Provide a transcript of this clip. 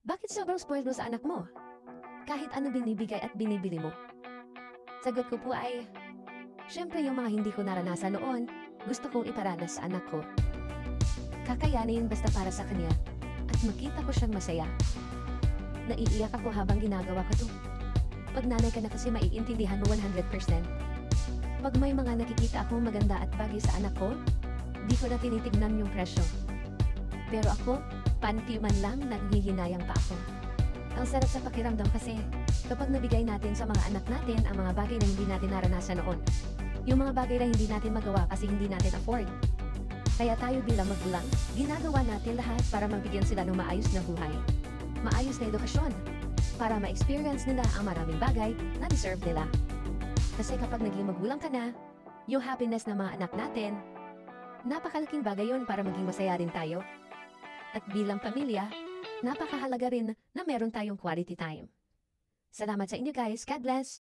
Bakit sobrang spoiled mo sa anak mo? Kahit ano binibigay at binibili mo. Sagot ko po ay, syempre yung mga hindi ko naranasan noon, gusto kong iparanas sa anak ko. Kakayanin basta para sa kanya, at makita ko siyang masaya. Naiiyak ako habang ginagawa ko to. Pag nanay ka na kasi maiintindihan mo 100%. Pag may mga nakikita akong maganda at bagay sa anak ko, di ko na tinitignan yung presyo. Pero ako, panty man lang naghihinayang pa ako. Ang sarap sa pakiramdam kasi, kapag nabigay natin sa mga anak natin ang mga bagay na hindi natin naranasan noon. Yung mga bagay na hindi natin magawa kasi hindi natin afford. Kaya tayo bilang magulang, ginagawa natin lahat para mabigyan sila ng maayos na buhay. Maayos na edukasyon, para ma-experience nila ang maraming bagay na deserve nila. Kasi kapag naging magulang ka na, yung happiness ng mga anak natin, napakalaking bagay yun para maging masaya rin tayo. At bilang pamilya, napakahalaga rin na meron tayong quality time. Salamat sa inyo guys. God bless!